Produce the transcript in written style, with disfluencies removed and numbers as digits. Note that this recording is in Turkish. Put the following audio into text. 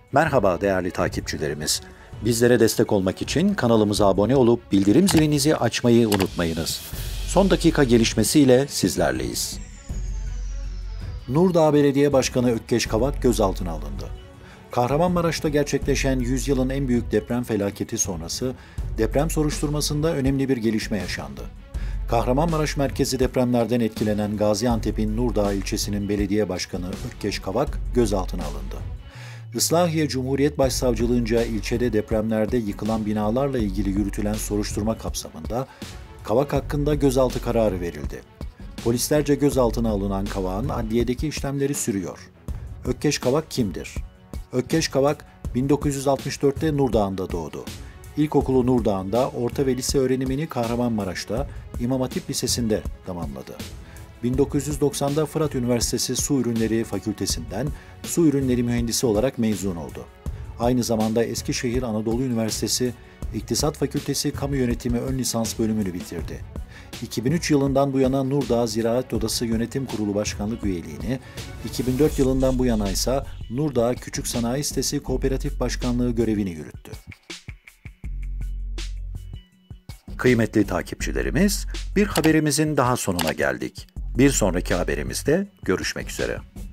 Merhaba değerli takipçilerimiz. Bizlere destek olmak için kanalımıza abone olup bildirim zilinizi açmayı unutmayınız. Son dakika gelişmesiyle sizlerleyiz. Nurdağ Belediye Başkanı Ökkeş Kavak gözaltına alındı. Kahramanmaraş'ta gerçekleşen yüzyılın en büyük deprem felaketi sonrası deprem soruşturmasında önemli bir gelişme yaşandı. Kahramanmaraş merkezi depremlerden etkilenen Gaziantep'in Nurdağ ilçesinin belediye başkanı Ökkeş Kavak gözaltına alındı. Islahiye Cumhuriyet Başsavcılığınca ilçede depremlerde yıkılan binalarla ilgili yürütülen soruşturma kapsamında Kavak hakkında gözaltı kararı verildi. Polislerce gözaltına alınan Kavak'ın adliyedeki işlemleri sürüyor. Ökkeş Kavak kimdir? Ökkeş Kavak 1964'te Nurdağ'ında doğdu. İlkokulu Nurdağ'ında, orta ve lise öğrenimini Kahramanmaraş'ta İmam Hatip Lisesi'nde tamamladı. 1990'da Fırat Üniversitesi Su Ürünleri Fakültesinden su ürünleri mühendisi olarak mezun oldu. Aynı zamanda Eskişehir Anadolu Üniversitesi İktisat Fakültesi Kamu Yönetimi Ön Lisans bölümünü bitirdi. 2003 yılından bu yana Nurdağ Ziraat Odası Yönetim Kurulu Başkanlık üyeliğini, 2004 yılından bu yana ise Nurdağ Küçük Sanayi Sitesi Kooperatif Başkanlığı görevini yürüttü. Kıymetli takipçilerimiz, bir haberimizin daha sonuna geldik. Bir sonraki haberimizde görüşmek üzere.